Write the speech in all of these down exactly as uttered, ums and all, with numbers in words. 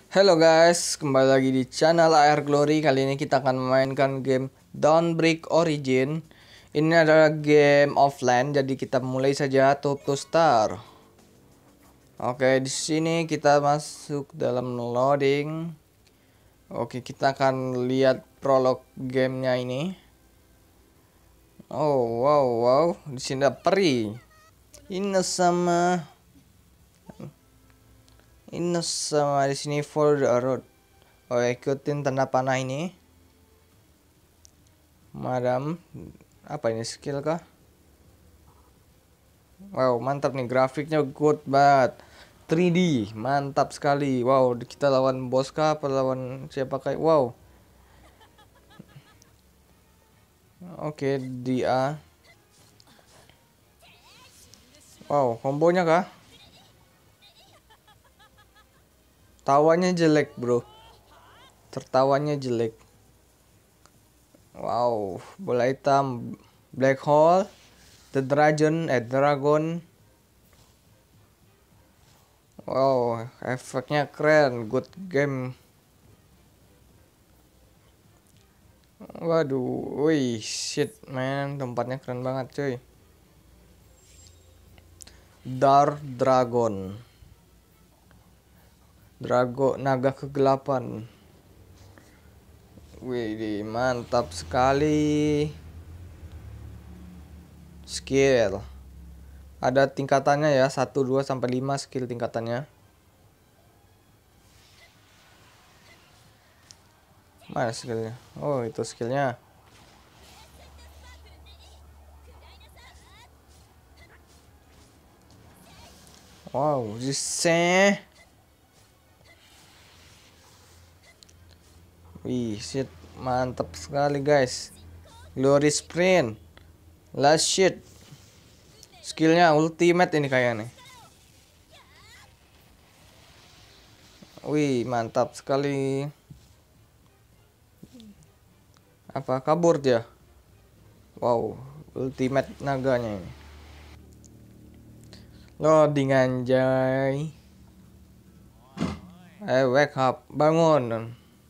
Halo guys, kembali lagi di channel A R Glory. Kali ini kita akan memainkan game Dawnbreak Origin. Ini adalah game offline, jadi kita mulai saja top to star. Oke, di sini kita masuk dalam loading. Oke, kita akan lihat prolog gamenya ini. Oh wow wow, di sini ada peri. Ini sama ini sama di sini for the road. Oh, ikutin tanda panah ini. Madam, apa ini skill kah? Wow, mantap nih, grafiknya good banget. tiga D, mantap sekali. Wow, kita lawan bos kah? Apa lawan siapa kayak? Wow. Oke, dia. Wow, kombonya kah? Tawanya jelek, bro. Tertawanya jelek. Wow, bola hitam, black hole, the dragon, eh dragon. Wow, efeknya keren, good game. Waduh, wih, shit man, tempatnya keren banget cuy. Dark Dragon, Drago naga kegelapan. Wih, mantap sekali. Skill. Ada tingkatannya ya, satu, dua sampai lima skill tingkatannya. Mana skillnya? Oh, itu skillnya. Wow, jise. Wih, shit, mantap sekali guys. Glory Sprint. Last shit. Skillnya ultimate ini kayaknya. Wih, mantap sekali. Apa kabur dia? Wow, ultimate naganya ini. Loading anjay. Eh, wake up, bangun.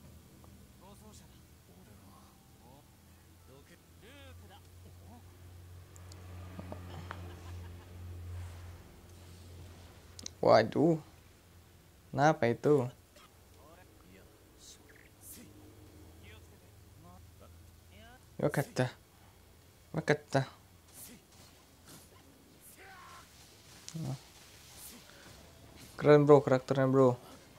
Waduh, kenapa itu? Wakata, wakata. Keren bro, karakternya bro.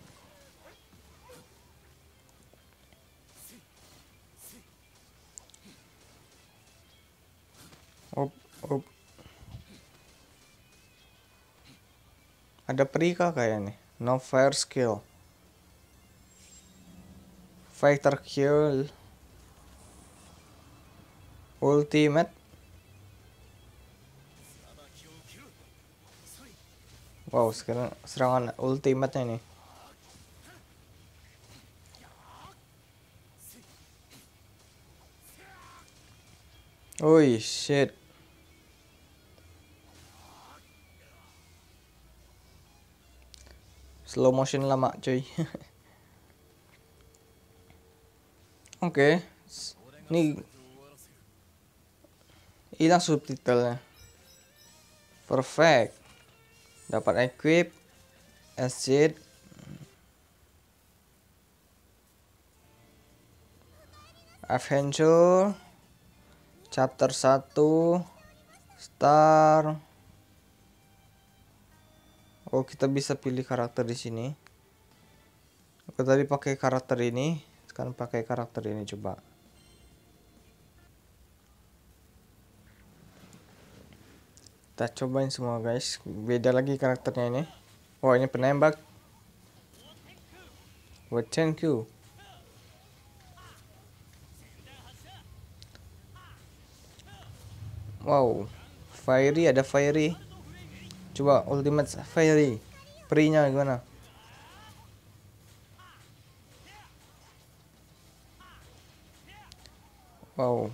Op, op. Ada perika kayaknya. No fire skill. Fighter kill. Ultimate. Wow, sekarang serangan ultimate-nya nih. Wih, shit. Slow motion lama, cuy. Oke. Okay. Ini hilang subtitlenya. Perfect. Dapat equip acid. Adventure. Chapter satu. Star. Oh, kita bisa pilih karakter di sini. Aku tadi pakai karakter ini, sekarang pakai karakter ini coba. Kita cobain semua guys. Beda lagi karakternya ini. Wah, ini penembak. Wah, thank you. Wow, fiery, ada fiery. Coba ultimate fiery. Perinya gimana? Wow.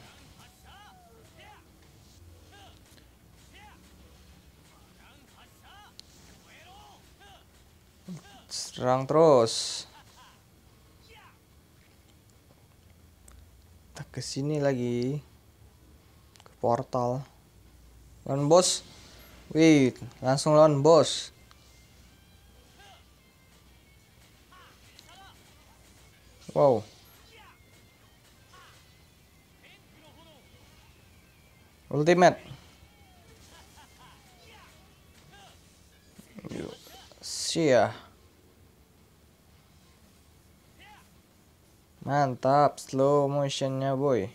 Serang terus. ke sini lagi ke portal. Lawan bos. Wih, langsung lawan bos. Wow. Ultimate. Sia. Mantap, slow motionnya boy.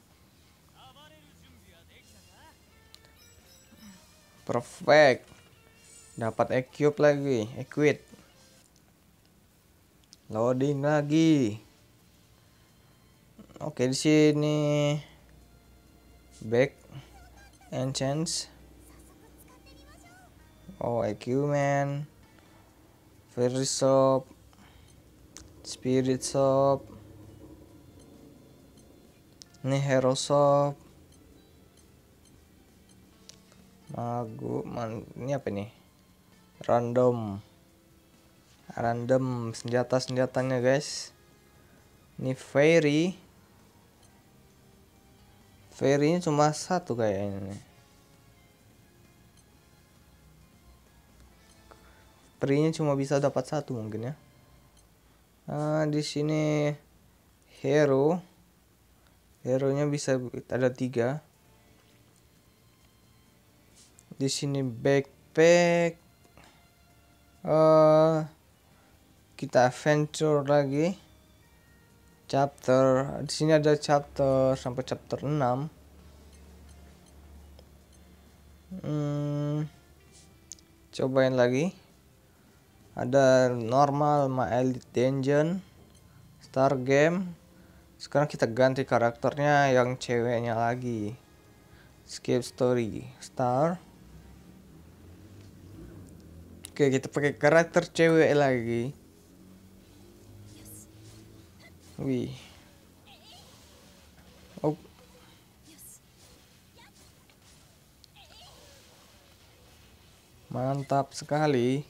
Perfect. Dapat equip lagi, equip. Loading lagi. Oke, di sini back enchants. Oh, equipment. Fairy shop. Spirit shop. Ini hero shop. Magu, man, ini apa nih? Random. Random senjata-senjatanya guys. Ini fairy. Fairy-nya cuma satu kayaknya nih. Fairy-nya cuma bisa dapat satu mungkin ya. Nah, di sini hero. Hero-nya bisa ada tiga. Di sini backpack. Uh, kita adventure lagi. Chapter. Di sini ada chapter sampai chapter enam. Hmm, cobain lagi. Ada normal, my elite dungeon, star game. Sekarang kita ganti karakternya yang ceweknya lagi. Skip story, star. Oke, kita pakai karakter cewek lagi. Wih. Oh. Mantap sekali.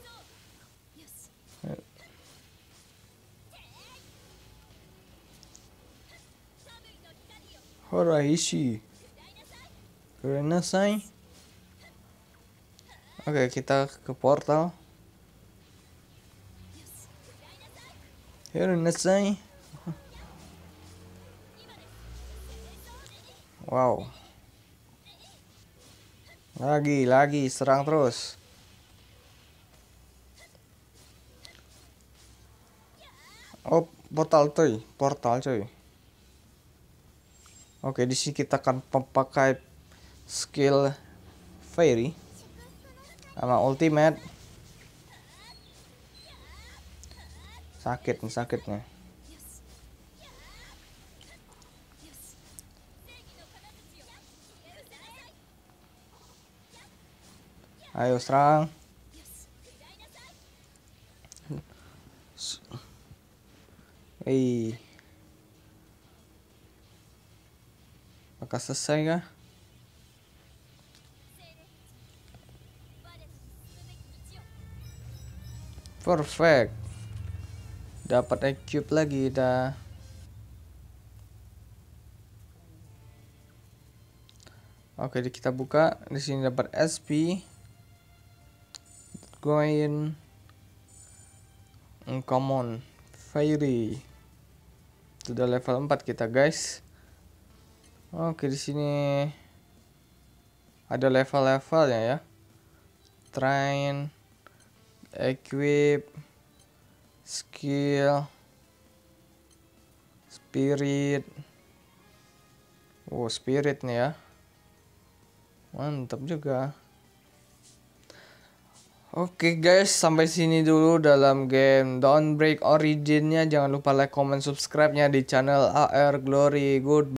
Horaishi. Renasai. Oke, kita ke portal. Renasai. Wow. Lagi, lagi, serang terus. Oh, portal coy, portal coy. Oke, di sini kita akan memakai skill fairy sama ultimate. Sakit nih, sakitnya. Ayo serang. Hei. Apakah selesai kah? Perfect. Dapat equip lagi dah. Oke, kita buka. Di sini dapat S P. Going uncommon fairy. Sudah level empat kita, guys. Oke, di sini ada level-levelnya ya. Train, equip, skill, spirit. Oh, spirit nih ya. Mantap juga. Oke guys, sampai sini dulu dalam game Dawnbreak Origin-nya. Jangan lupa like, comment, subscribe-nya di channel A R Glory. Good.